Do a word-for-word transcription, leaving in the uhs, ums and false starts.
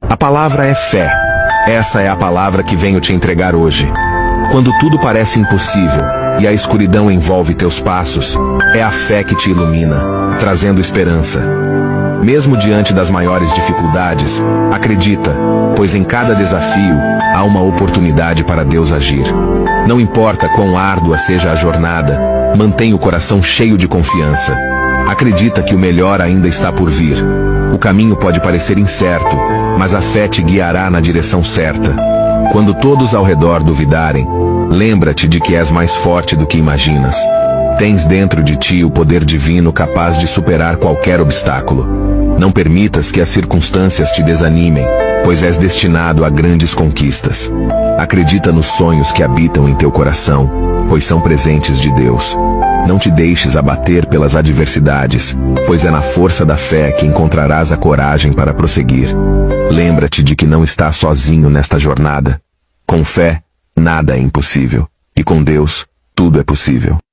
A palavra é fé. Essa é a palavra que venho te entregar hoje. Quando tudo parece impossível e a escuridão envolve teus passos, é a fé que te ilumina, trazendo esperança. Mesmo diante das maiores dificuldades, acredita, pois em cada desafio há uma oportunidade para Deus agir. Não importa quão árdua seja a jornada, mantenha o coração cheio de confiança. Acredita que o melhor ainda está por vir. O caminho pode parecer incerto, mas a fé te guiará na direção certa. Quando todos ao redor duvidarem, lembra-te de que és mais forte do que imaginas. Tens dentro de ti o poder divino capaz de superar qualquer obstáculo. Não permitas que as circunstâncias te desanimem, pois és destinado a grandes conquistas. Acredita nos sonhos que habitam em teu coração, pois são presentes de Deus. Não te deixes abater pelas adversidades, pois é na força da fé que encontrarás a coragem para prosseguir. Lembra-te de que não estás sozinho nesta jornada. Com fé, nada é impossível, e com Deus, tudo é possível.